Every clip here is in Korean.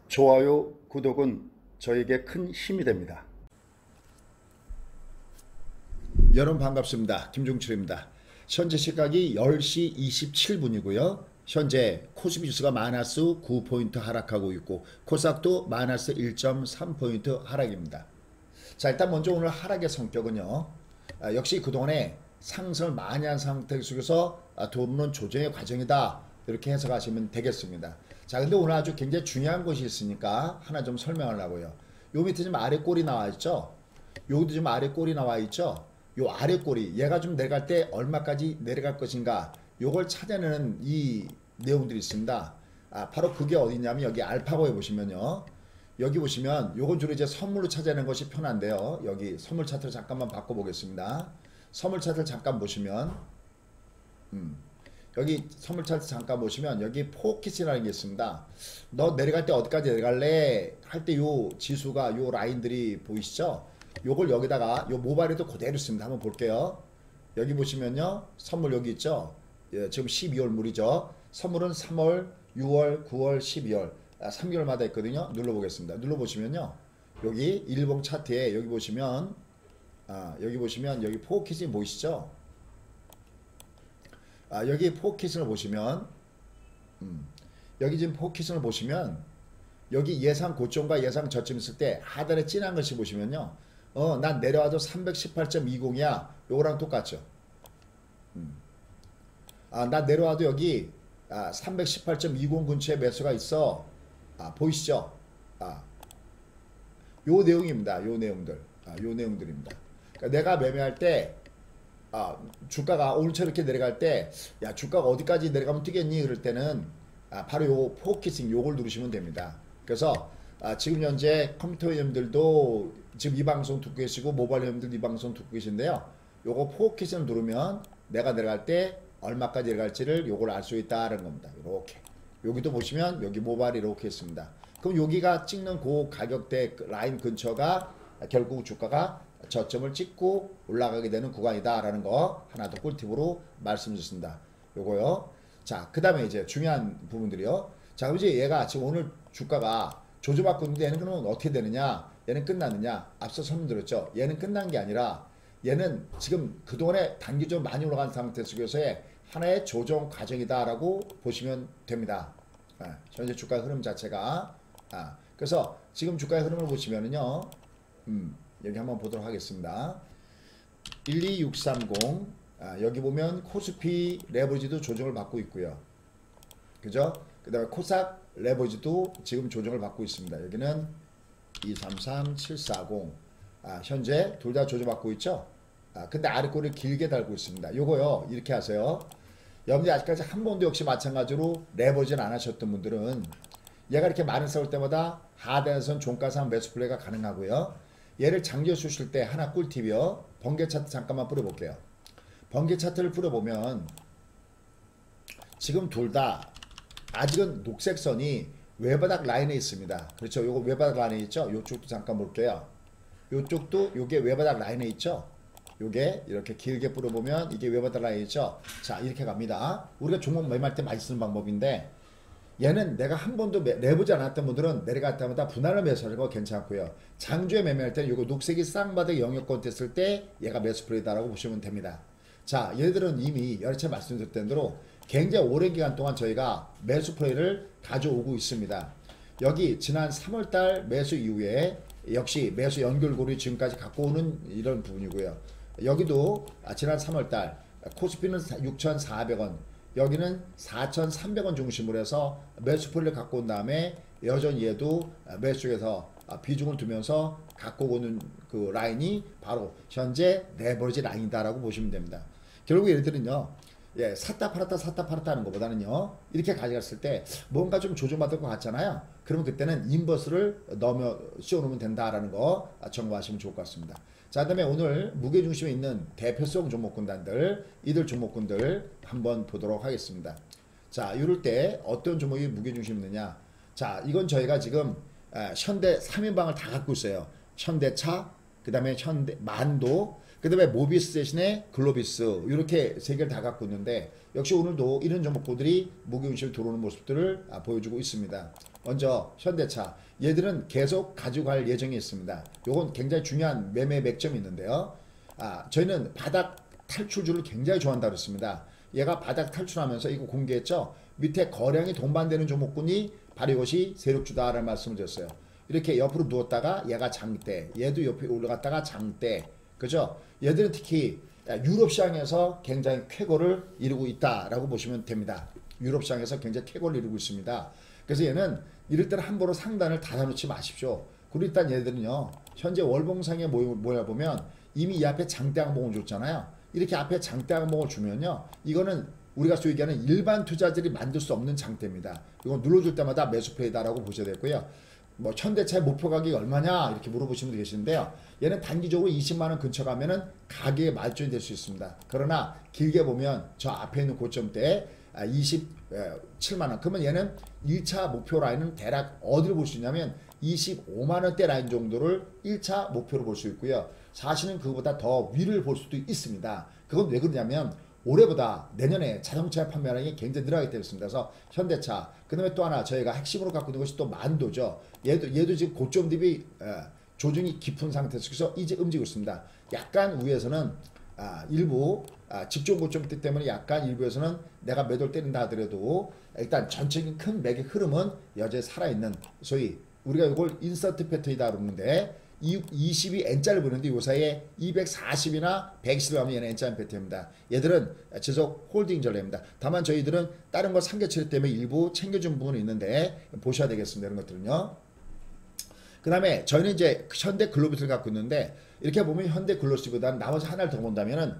좋아요, 구독은 저에게 큰 힘이 됩니다. 여러분 반갑습니다. 김종철입니다. 현재 시각이 10시 27분이고요. 현재 코스피 지수가 마이너스 9포인트 하락하고 있고 코스닥도 마이너스 1.3포인트 하락입니다. 자, 일단 먼저 오늘 하락의 성격은요. 역시 그동안에 상승을 많이 한 상태 속에서 도는 조정의 과정이다. 이렇게 해석하시면 되겠습니다. 자, 근데 오늘 아주 굉장히 중요한 것이 있으니까 하나 좀 설명하려고요. 요 밑에 좀 아래 꼴이 나와 있죠? 여기도 좀 아래 꼴이 나와 있죠? 요 아래 꼴이 얘가 좀 내려갈 때 얼마까지 내려갈 것인가 요걸 찾아내는 이 내용들이 있습니다. 바로 그게 어디냐면 여기 알파고에 보시면요. 여기 보시면 요건 주로 이제 선물로 찾아내는 것이 편한데요. 여기 선물 차트를 잠깐만 바꿔보겠습니다. 선물 차트를 잠깐 보시면 여기 선물 차트 잠깐 보시면 여기 포켓이라는 게 있습니다. 너 내려갈 때 어디까지 내려갈래? 할 때 요 지수가 요 라인들이 보이시죠? 요걸 여기다가 요 모바일에도 그대로 씁니다. 한번 볼게요. 여기 보시면요. 선물 여기 있죠? 예, 지금 12월 물이죠. 선물은 3월, 6월, 9월, 12월 3개월마다 있거든요. 눌러보겠습니다. 눌러보시면요. 여기 일봉 차트에 여기 보시면 여기 포켓이 보이시죠? 여기 포켓을 보시면 여기 지금 포켓을 보시면 여기 예상 고점과 예상 저점 있을 때 하단에 진한 것이 보시면요. 난 내려와도 318.20이야. 요거랑 똑같죠. 난 내려와도 여기 318.20 근처에 매수가 있어. 보이시죠? 요 내용입니다. 요 내용들. 요 내용들입니다. 그러니까 내가 매매할 때 주가가 오늘처럼 이렇게 내려갈 때 야 주가가 어디까지 내려가면 뛰겠니? 그럴 때는 바로 요 포커싱 요걸 누르시면 됩니다. 그래서 지금 현재 컴퓨터 회원님들도 지금 이 방송 듣고 계시고 모바일 회원님들 이 방송 듣고 계신데요. 요거 포커싱을 누르면 내가 내려갈 때 얼마까지 내려갈지를 요걸 알 수 있다는 겁니다. 이렇게 여기도 보시면 여기 모바일 이렇게 있습니다. 그럼 여기가 찍는 그 가격대 라인 근처가 결국 주가가 저점을 찍고 올라가게 되는 구간이다라는 거 하나 더 꿀팁으로 말씀드렸습니다. 요거요. 자, 그 다음에 이제 중요한 부분들이요. 자, 그럼 이제 얘가 지금 오늘 주가가 조조받고 있는데 얘는 그러면 어떻게 되느냐? 얘는 끝났느냐? 앞서 설명드렸죠. 얘는 끝난 게 아니라 얘는 지금 그동안에 단기적으로 많이 올라간 상태 속에서의 하나의 조정 과정이다라고 보시면 됩니다. 현재 주가 흐름 자체가 그래서 지금 주가의 흐름을 보시면은요. 여기 한번 보도록 하겠습니다. 12630 여기 보면 코스피 레버리지도 조정을 받고 있고요. 그죠? 그 다음에 코스닥 레버리지도 지금 조정을 받고 있습니다. 여기는 233740 현재 둘 다 조정받고 있죠? 근데 아래꼬리를 길게 달고 있습니다. 요거요 이렇게 하세요. 여러분들 아직까지 한 번도 역시 마찬가지로 레버리지는 안 하셨던 분들은 얘가 이렇게 많이 싸울 때마다 하단에선 종가상 매수 플레이가 가능하고요. 얘를 장기로 쓰실 때 하나 꿀팁이요. 번개 차트 잠깐만 뿌려볼게요. 번개 차트를 뿌려보면 지금 둘 다 아직은 녹색 선이 외바닥 라인에 있습니다. 그렇죠. 요거 외바닥 라인에 있죠. 요쪽도 잠깐 볼게요. 요쪽도 요게 외바닥 라인에 있죠. 요게 이렇게 길게 뿌려보면 이게 외바닥 라인에 있죠. 자, 이렇게 갑니다. 우리가 종목 매매할 때 많이 쓰는 방법인데 얘는 내가 한 번도 내보지 않았던 분들은 내려갈 때마다 분할을 매수하는 거 괜찮고요. 장주에 매매할 때는 요거 녹색이 쌍바닥 영역권 됐을 때 얘가 매수 플레이다라고 보시면 됩니다. 자, 얘들은 이미 여러 차례 말씀드렸던 대로 굉장히 오랜 기간 동안 저희가 매수 플레이를 가져오고 있습니다. 여기 지난 3월달 매수 이후에 역시 매수 연결고리 지금까지 갖고 오는 이런 부분이고요. 여기도 지난 3월달 코스피는 6,400원 여기는 4,300원 중심으로 해서 매수 플레이를 갖고 온 다음에 여전히 얘도 매수 쪽에서 비중을 두면서 갖고 오는 그 라인이 바로 현재 레버리지 라인이다라고 보시면 됩니다. 결국 얘들은요. 예, 샀다 팔았다 하는 것보다는요. 이렇게 가져갔을 때 뭔가 좀 조정받을 것 같잖아요. 그러면 그때는 인버스를 씌워놓으면 된다라는 거 참고하시면 좋을 것 같습니다. 자, 그다음에 오늘 무게중심에 있는 대표성 종목군단들 이들 종목군들 한번 보도록 하겠습니다. 자, 이럴 때 어떤 종목이 무게중심이 있느냐. 자, 이건 저희가 지금 현대 3인방을 다 갖고 있어요. 현대차, 그 그 다음에 현대 만도, 그 다음에 모비스 대신에 글로비스, 이렇게 세 개를 다 갖고 있는데 역시 오늘도 이런 종목들이 무게중심이 들어오는 모습들을 보여주고 있습니다. 먼저 현대차, 얘들은 계속 가지고 갈 예정이 있습니다. 요건 굉장히 중요한 매매 맥점이 있는데요. 저희는 바닥 탈출주를 굉장히 좋아한다 그랬습니다. 얘가 바닥 탈출하면서 이거 공개했죠. 밑에 거량이 동반되는 종목군이 바로 이것이 세력주다라는 말씀을 드렸어요. 이렇게 옆으로 누웠다가 얘가 장대, 얘도 옆에 올라갔다가 장대, 그죠? 얘들은 특히 유럽 시장에서 굉장히 쾌거를 이루고 있다라고 보시면 됩니다. 유럽 시장에서 굉장히 쾌거를 이루고 있습니다. 그래서 얘는 이럴 때는 함부로 상단을 닫아놓지 마십시오. 그리고 일단 얘들은요, 현재 월봉상에 모여보면 이미 이 앞에 장대 항목을 줬잖아요. 이렇게 앞에 장대 항목을 주면요, 이거는 우리가 소위 얘기하는 일반 투자들이 만들 수 없는 장대입니다. 이건 눌러줄 때마다 매수 플레이다라고 보셔야 되고요. 뭐 현대차의 목표 가격이 얼마냐 이렇게 물어보시는 분도 계시는데요. 얘는 단기적으로 20만원 근처 가면은 가격의 말존이 될 수 있습니다. 그러나 길게 보면 저 앞에 있는 고점대에 27만원, 그러면 얘는 1차 목표 라인은 대략 어디를 볼 수 있냐면 25만원대 라인 정도를 1차 목표로 볼 수 있고요. 사실은 그거보다 더 위를 볼 수도 있습니다. 그건 왜 그러냐면 올해보다 내년에 자동차 판매량이 굉장히 늘어나기 때문에 있습니다. 그래서 현대차, 그 다음에 또 하나 저희가 핵심으로 갖고 있는 것이 또 만도죠. 얘도 지금 고점 대비 조정이 깊은 상태에서 이제 움직이고 있습니다. 약간 위에서는 일부 직전 고점 때문에 약간 일부에서는 내가 매도를 때린다 하더라도 일단 전체적인 큰 맥의 흐름은 여전히 살아있는, 소위 우리가 이걸 인서트 패턴이다 그러는데 20이 N자를 보는데 요 사이에 240이나 120을 하면 얘는 N자 패턴입니다. 얘들은 지속 홀딩 전략입니다. 다만 저희들은 다른 거 상계처리 때문에 일부 챙겨준 부분이 있는데 보셔야 되겠습니다. 이런 것들은요. 그 다음에 저희는 이제 현대 글로비스를 갖고 있는데 이렇게 보면 현대 글로비스보다는 나머지 하나를 더 본다면은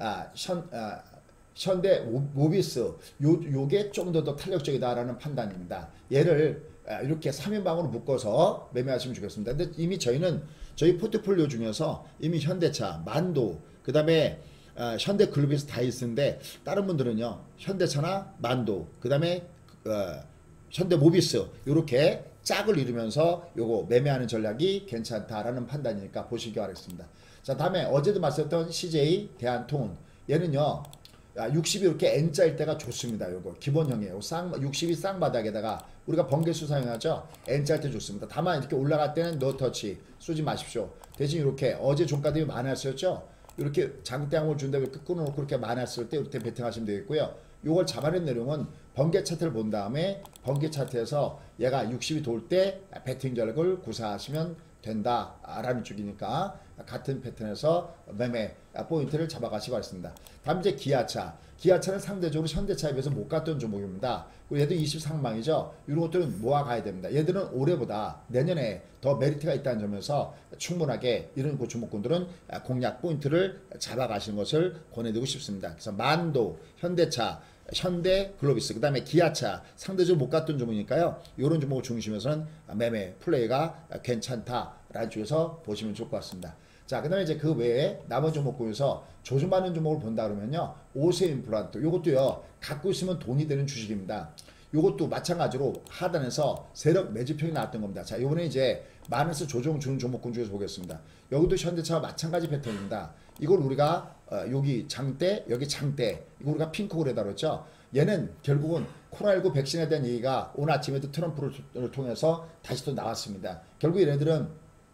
현대 모비스 요게 좀 더 탄력적이다라는 판단입니다. 얘를 이렇게 3인방으로 묶어서 매매하시면 좋겠습니다. 근데 이미 저희는 저희 포트폴리오 중에서 이미 현대차, 만도, 그 다음에 현대 글로비스 다 있는데 다른 분들은요 현대차나 만도, 그 다음에 현대 모비스 이렇게 짝을 이루면서 요거 매매하는 전략이 괜찮다라는 판단이니까 보시기 바라겠습니다. 자, 다음에 어제도 말씀드렸던 CJ 대한통운, 얘는요 60이 이렇게 N자일 때가 좋습니다. 요거 기본형이에요. 60이 쌍바닥에다가 우리가 번개수 사용하죠. N자일 때 좋습니다. 다만 이렇게 올라갈 때는 노터치 쏘지 마십시오. 대신 이렇게 어제 종가들이 많았었죠. 이렇게 장대항을 준다고 이렇게 끊어놓고 이렇게 많았을 때 이렇게 베팅하시면 되겠고요. 요걸 잡아낸 내용은 번개 차트를 본 다음에 번개 차트에서 얘가 60이 돌 때 베팅 전략을 구사하시면 된다라는 쪽이니까 같은 패턴에서 매매 포인트를 잡아가시기 바랍니다. 다음 이제 기아차. 기아차는 상대적으로 현대차에 비해서 못 갔던 종목입니다. 그리고 얘도 23망이죠. 이런 것들은 모아가야 됩니다. 얘들은 올해보다 내년에 더 메리트가 있다는 점에서 충분하게 이런 종목군들은 공략 포인트를 잡아가시는 것을 권해드리고 싶습니다. 그래서 만도, 현대차, 현대 글로비스, 그 다음에 기아차 상대적으로 못 갔던 종목이니까요. 이런 종목을 중심에서는 매매 플레이가 괜찮다라는 쪽에서 보시면 좋을 것 같습니다. 자, 그 다음에 이제 그 외에 나머지 종목군에서 조정받는 종목을 본다 그러면요, 오세 임플란트, 요것도요 갖고 있으면 돈이 되는 주식입니다. 요것도 마찬가지로 하단에서 세력 매집형이 나왔던 겁니다. 자, 요번에 이제 마이너스 조정 주는 종목군 중에서 보겠습니다. 여기도 현대차와 마찬가지 패턴입니다. 이걸 우리가 여기 장대, 여기 장대, 이거 우리가 핑크홀에다 그랬죠. 얘는 결국은 코로나19 백신에 대한 얘기가 오늘 아침에도 트럼프를 통해서 다시 또 나왔습니다. 결국 얘네들은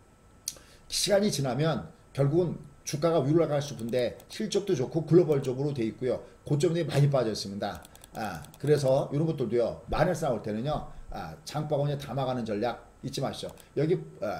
시간이 지나면 결국은 주가가 위로 올라갈 수 있는데 실적도 좋고 글로벌적으로 돼 있고요. 고점이 많이 빠져 있습니다. 그래서 이런 것들도요, 마이너스 나올 때는요, 장바구니에 담아가는 전략 잊지 마시죠. 여기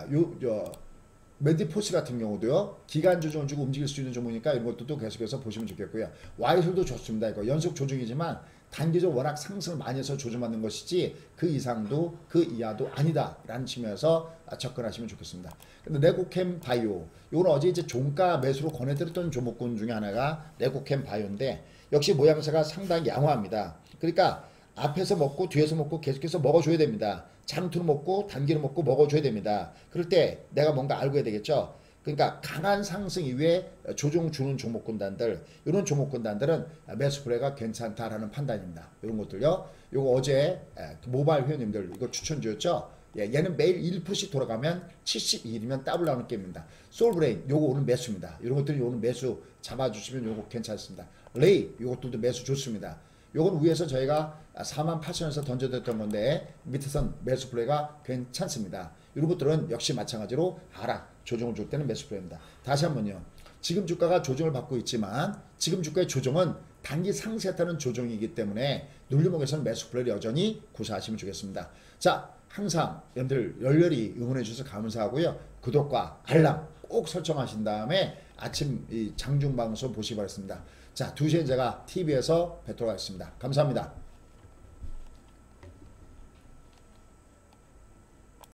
메디포스 같은 경우도요, 기간 조정을 주고 움직일 수 있는 종목이니까 이런 것들도 계속해서 보시면 좋겠고요. 와이솔도 좋습니다. 이거 연속 조정이지만 단기적으로 워낙 상승을 많이 해서 조정받는 것이지 그 이상도 그 이하도 아니다라는 측면에서 접근하시면 좋겠습니다. 근데 레고캠 바이오, 이건 어제 이제 종가 매수로 권해드렸던 종목군 중에 하나가 레고캠 바이오인데 역시 모양새가 상당히 양호합니다. 그러니까 앞에서 먹고 뒤에서 먹고 계속해서 먹어줘야 됩니다. 장투를 먹고 단기를 먹고 먹어줘야 됩니다. 그럴 때 내가 뭔가 알고 해야 되겠죠. 그러니까 강한 상승 이후에 조정 주는 종목군단들, 이런 종목군단들은 매수 플레이가 괜찮다라는 판단입니다. 이런 것들요. 요거 어제 모바일 회원님들 이거 추천드렸죠. 예, 얘는 매일 1%씩 돌아가면 72일이면 더블 나오는 게임입니다. 솔브레인 요거 오늘 매수입니다. 이런 것들이 오늘 매수 잡아주시면 요거 괜찮습니다. 레이 요것들도 매수 좋습니다. 요건 위에서 저희가 48,000원에서 던져뒀던 건데 밑에선 매수 플레이가 괜찮습니다. 이런 것들은 역시 마찬가지로 하락 조정을 줄 때는 매수 플레이입니다. 다시 한번요. 지금 주가가 조정을 받고 있지만 지금 주가의 조정은 단기 상승에 따른 조정이기 때문에 눌림목에서는 매수 플레이를 여전히 구사하시면 좋겠습니다. 자, 항상 여러분들 열렬히 응원해 주셔서 감사하고요. 구독과 알람 꼭 설정하신 다음에 아침 이 장중 방송 보시기 바랍니다. 자, 2시엔 제가 TV에서 뵙도록 하겠습니다. 감사합니다.